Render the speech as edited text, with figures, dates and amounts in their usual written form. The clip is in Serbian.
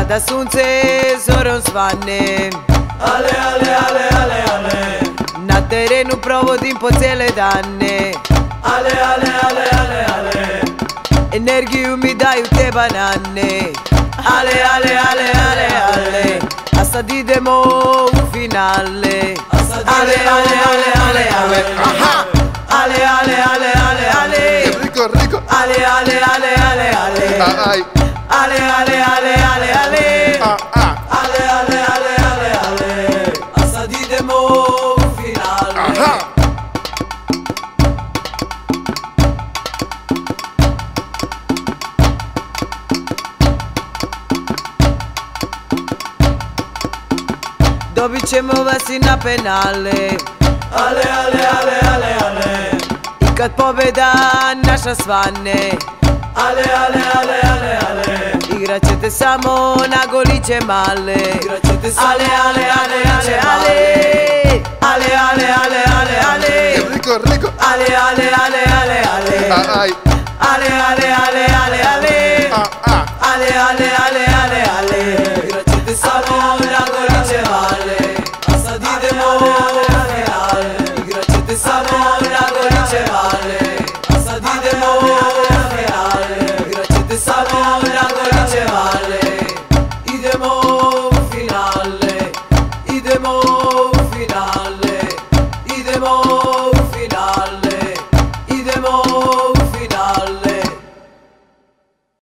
Kada sunce zorom svane, Ale, ale, ale, ale, ale, na terenu provodim po cele dane. ale, ale, ale, ale, ale, Energiju mi daju te banane. Ale, ale, ale, ale, ale, a sad idemo u finale. Ale, ale, ale, ale, ale, aha. Ale, ale, ale, ale, ale, Rico, rico. ale, ale, ale, ale, ale, Ay, ale, ale, ale, ale, ale, ale, ale, ale, ale, ale, a sad idemo u finale. aha. Dobit ćemo vas i na penale. ale, ale, ale, ale, ale, I kad pobeda naša svane, ale, ale, ale, ale, ale, igrat ćete samo na goliće male. igraćete samo Ale, ale, ale, ale, ale, ale, ale, ale, ale, ale, Rico, rico. ale, ale, ale, ale, ale, Ay, ale, ale, ale, ale, ale, ale, ale, ale, ale, ale, igraćete samo na goliće male, a sad idemo